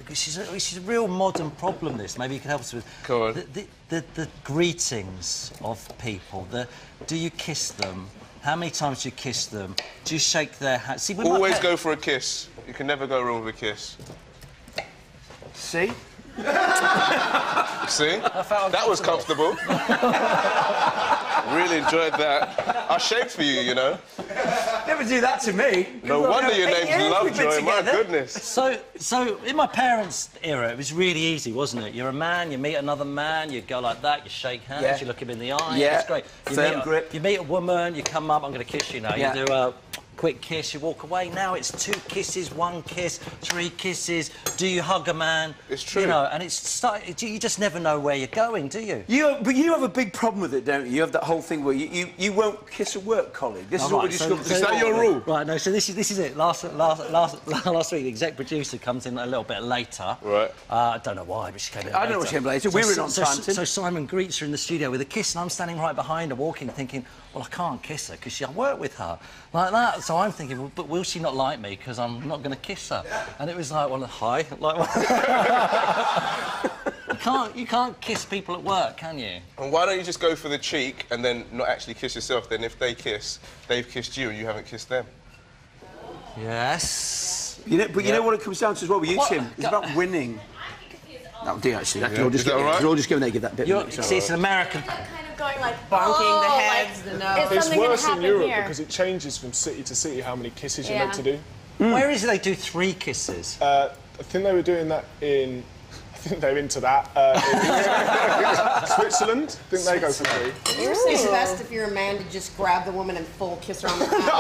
Which is a real modern problem, this. Maybe you can help us with... Go on. The greetings of people. Do you kiss them? How many times do you kiss them? Do you shake their hand? See, always go for a kiss. You can never go wrong with a kiss. See? See? That was comfortable. Really enjoyed that. I shake for you, you know. Never do that to me. No wonder your name's Lovejoy, my goodness. So in my parents' era, it was really easy, wasn't it? You're a man, you meet another man, you go like that, you shake hands, you look him in the eye, it's great. Firm grip. You meet a woman, you come up, I'm going to kiss you now, Yeah. you do a quick kiss, you walk away. Now it's 2 kisses, 1 kiss, 3 kisses. Do you hug a man? It's true. You know, and you just never know where you're going, do you? But you have a big problem with it, don't you? You have that whole thing where you won't kiss a work colleague. This is what we discovered. Is that your rule? Right, no, so this is it. Last week, the exec producer comes in a little bit later. Right. I don't know why, but she came in later. I don't know what she came later. We were in on time, Tim. So Simon greets her in the studio with a kiss, and I'm standing right behind her, walking, thinking, well, I can't kiss her because I work with her. Like that. So I'm thinking, well, but will she not like me because I'm not going to kiss her? And it was like, well, hi. Like, you can't kiss people at work, can you? And why don't you just go for the cheek and then not actually kiss yourself? Then if they kiss, they've kissed you and you haven't kissed them. Yes. You know what it comes down to as well with you, Tim? It's about winning. That would do, actually. That can all just Is that right? all just go and give that bit. See, it's an American... Kind of going like bonking the heads, the nose. It's worse in Europe because it changes from city to city how many kisses you're meant to do. Where is it they do 3 kisses? I think they were doing that in... I think they're into that. In Switzerland, I think they go for 3. You were saying it's best if you're a man to just grab the woman and full kiss her on the mouth.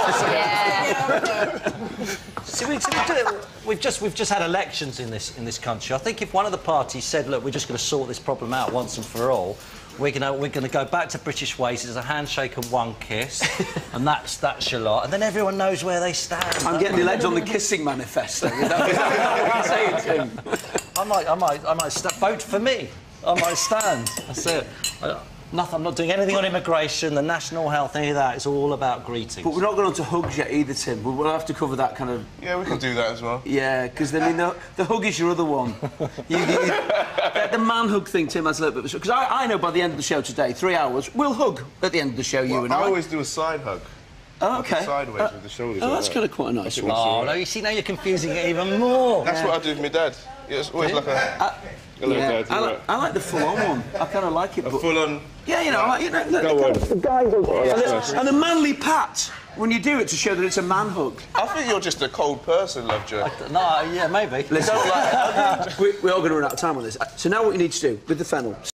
See, we've just had elections in this country. I think if one of the parties said, look, we're just going to sort this problem out once and for all, we're going to go back to British ways. There's a handshake and 1 kiss, and that's your lot. And then everyone knows where they stand. I'm getting elected on the kissing manifesto. Is that what you're saying, Tim? I might vote for me. I might stand. That's it. I'm not doing anything on immigration, the national health, any of that. It's all about greetings. But we're not going on to hugs yet either, Tim. We'll have to cover that kind of... Yeah, we can do that as well. Yeah, because, I mean, the hug is your other one. The man hug thing, Tim, has a little bit... Because I know by the end of the show today, 3 hours, we'll hug at the end of the show, you and I. I always do a side hug. Oh, OK. Like sideways with the shoulders. Oh, that's kind of quite a nice one. Oh, no, you see, now you're confusing it even more. That's what I do with my dad. Yeah, it's always like a... Hello, Dad. I like the full-on one. I kind of like it. But full-on... Yeah, you know, I like... You know, Go on. the guy goes... And a manly pat when you do it to show that it's a man hug. I think you're just a cold person, Lovejoy. No, yeah, maybe. Listen, we're all going to run out of time on this. So now what you need to do with the fennel...